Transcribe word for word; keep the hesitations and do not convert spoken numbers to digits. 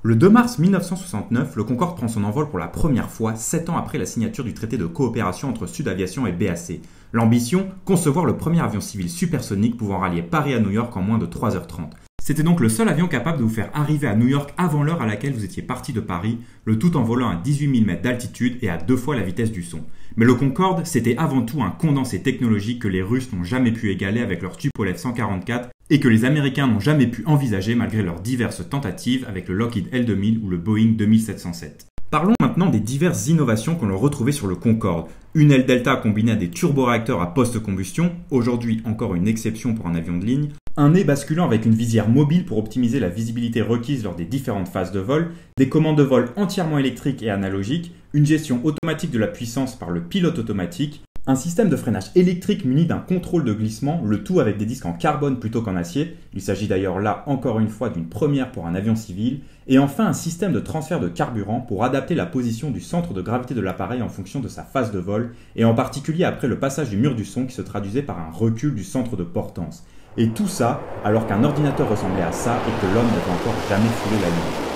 Le deux mars mille neuf cent soixante-neuf, le Concorde prend son envol pour la première fois, sept ans après la signature du traité de coopération entre Sud Aviation et B A C. L'ambition, concevoir le premier avion civil supersonique pouvant rallier Paris à New York en moins de trois heures trente. C'était donc le seul avion capable de vous faire arriver à New York avant l'heure à laquelle vous étiez parti de Paris, le tout en volant à dix-huit mille mètres d'altitude et à deux fois la vitesse du son. Mais le Concorde, c'était avant tout un condensé technologique que les Russes n'ont jamais pu égaler avec leur Tupolev cent quarante-quatre et que les Américains n'ont jamais pu envisager malgré leurs diverses tentatives avec le Lockheed L deux mille ou le Boeing deux mille sept cent sept. Parlons maintenant des diverses innovations qu'on a retrouvées sur le Concorde. Une aile delta combinée à des turboréacteurs à post-combustion, aujourd'hui encore une exception pour un avion de ligne, un nez basculant avec une visière mobile pour optimiser la visibilité requise lors des différentes phases de vol, des commandes de vol entièrement électriques et analogiques, une gestion automatique de la puissance par le pilote automatique, un système de freinage électrique muni d'un contrôle de glissement, le tout avec des disques en carbone plutôt qu'en acier. Il s'agit d'ailleurs là encore une fois d'une première pour un avion civil. Et enfin un système de transfert de carburant pour adapter la position du centre de gravité de l'appareil en fonction de sa phase de vol, et en particulier après le passage du mur du son qui se traduisait par un recul du centre de portance. Et tout ça alors qu'un ordinateur ressemblait à ça et que l'homme n'avait encore jamais foulé la Lune.